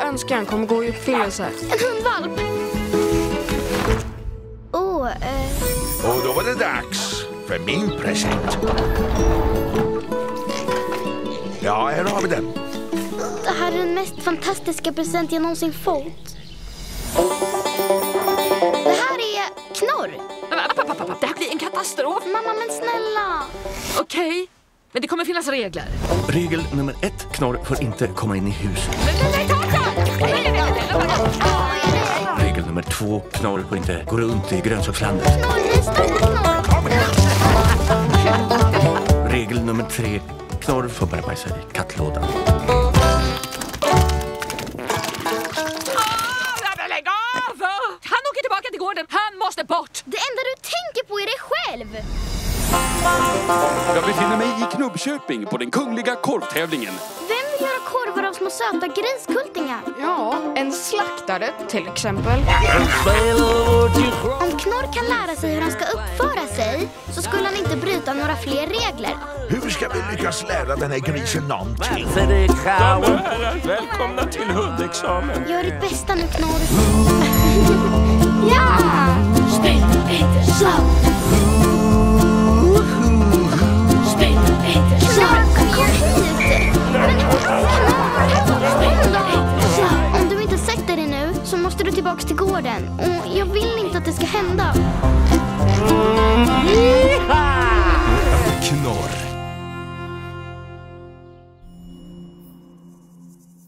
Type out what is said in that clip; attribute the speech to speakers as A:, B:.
A: önskan kommer gå i uppfyllelse.
B: En hundvalp.
C: Och då var det dags för min present. Ja, här har vi den.
B: Det här är den mest fantastiska present jag någonsin fått. Det här är Knorr.
D: Det här blir en katastrof.
B: Mamma, men snälla.
D: Okej, men det kommer finnas regler.
E: Regel nummer 1. Knorr får inte komma in i huset. Regel nummer 2. Knorr får inte gå runt i grönsakslandet. Regel nummer 3. Knorr får bara bajsa i kattlådan.
D: Lägg av! Han åker tillbaka till gården. Han måste bort.
B: Det enda du tänker på är dig själv.
F: Jag befinner mig i Knubbköping på den kungliga korv-tävlingen.
B: Vem vill göra korvar av små söta griskultingar?
A: Ja, en slaktare till exempel.
B: Om Knorr kan lära sig hur han ska uppföra sig så skulle han inte bryta några fler regler.
C: Hur ska vi lyckas lära den här grisen någonting?
F: Damer och herrar, välkomna till hundexamen.
B: Gör ditt bästa nu, Knorr. Ja! Spela inte så. Spela inte så. Knorr, kom hit. Om du inte sätter dig nu så måste du tillbaka till gården. Och jag vill inte att det ska hända.
E: Knorr.